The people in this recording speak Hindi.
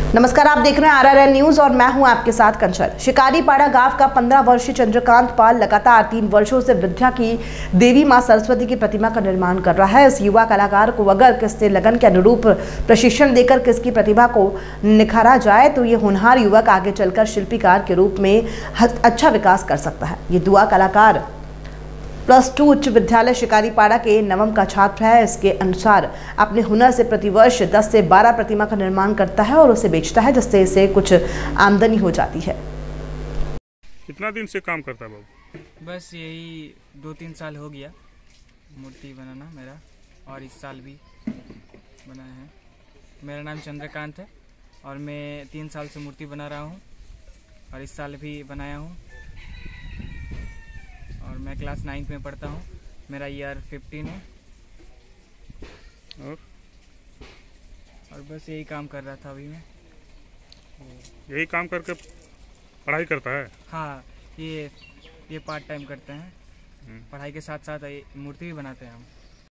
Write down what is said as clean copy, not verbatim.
नमस्कार, आप देख रहे हैं RRN न्यूज और मैं हूं आपके साथ कंचन। शिकारीपाड़ा गांव का 15 वर्षीय चंद्रकांत पाल लगातार 3 वर्षों से विद्या की देवी मां सरस्वती की प्रतिमा का निर्माण कर रहा है। इस युवा कलाकार को अगर किसने लगन के अनुरूप प्रशिक्षण देकर किसकी प्रतिभा को निखारा जाए तो ये होनहार युवक आगे चलकर शिल्पीकार के रूप में अच्छा विकास कर सकता है। ये युवा कलाकार +2 उच्च विद्यालय शिकारीपाड़ा के नवम का छात्र है। इसके अनुसार अपने हुनर से प्रतिवर्ष 10 से 12 प्रतिमा का निर्माण करता है और उसे बेचता है, जिससे इसे कुछ आमदनी हो जाती है। कितना दिन से काम करता है बाबू? बस यही 2-3 साल हो गया मूर्ति बनाना मेरा, और इस साल भी बनाया है। मेरा नाम चंद्रकांत है और मैं 3 साल से मूर्ति बना रहा हूँ और इस साल भी बनाया हूँ। और मैं क्लास 9th में पढ़ता हूँ, मेरा ईयर 15 है। और बस यही काम कर रहा था अभी मैं। यही काम करके पढ़ाई करता है? हाँ, ये पार्ट टाइम करते हैं। पढ़ाई के साथ साथ मूर्ति भी बनाते हैं हम।